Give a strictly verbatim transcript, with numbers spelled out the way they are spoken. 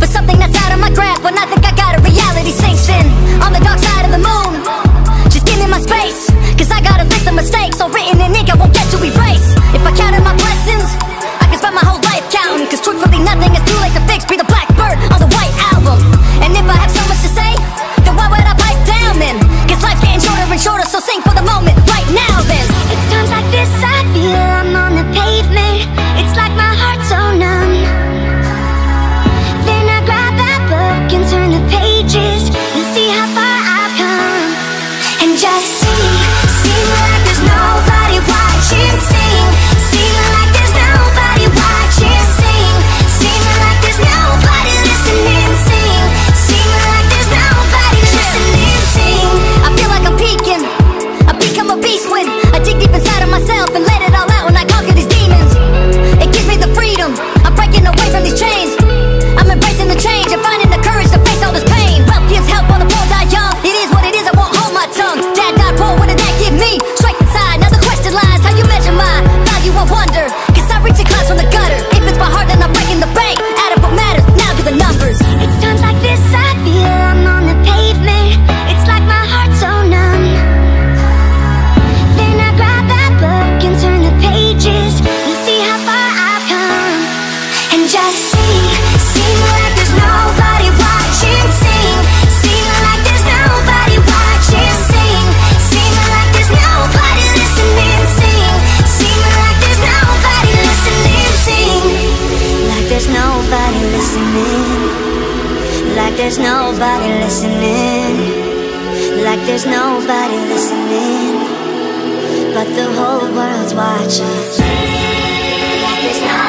with something that's out of my grasp. When I think I got it, reality sinks in. On the dark side of the moon, just give me my space, cause I got a list of mistakes all written in ink I won't get to erase. If I counted my blessings, I could spend my whole life counting, cause truthfully nothing is too late to fix. Be the blackbird on the white album. And if I have so much to say, then why would I pipe down then? Cause life's getting shorter and shorter, so sing for the moment right now then. It's times like this I feel I'm on the pavement. It's like my heart's so numb. Then I grab that book and turn the pages and see how far I've come. And just sing, sing like there's nobody watching. Sing, sing like there's nobody watching. Sing, sing like there's nobody listening. Sing, sing like there's nobody listening. Sing. I feel like I'm peaking, I become a beast when I dig deep inside of myself and let it all out when I conquer these demons. It gives me the freedom, I'm breaking away from these chains. I'm embracing the change and finding the courage to face all this pain. Wealth gives help while the poor die young. It is what it is, I won't hold my tongue. Dad died poor, what did that give me? Strike inside, now the question lies, how you measure my value, I wonder. Cause I reach a class from the gutter. If it's my heart, then I'm breaking the bank. Add up what matters, now to the numbers. It's times like this I feel I'm on the pavement. It's like my heart's so numb. Then I grab that book and turn the pages and see how far I've come. And just Sing, sing like there's nobody watching. Sing, sing like there's nobody watching. Sing, sing like there's nobody listening. Sing, sing like there's nobody listening. Sing, like there's nobody listening. Like there's nobody listening. Like there's nobody listening, but the whole world's watching. Like there's nobody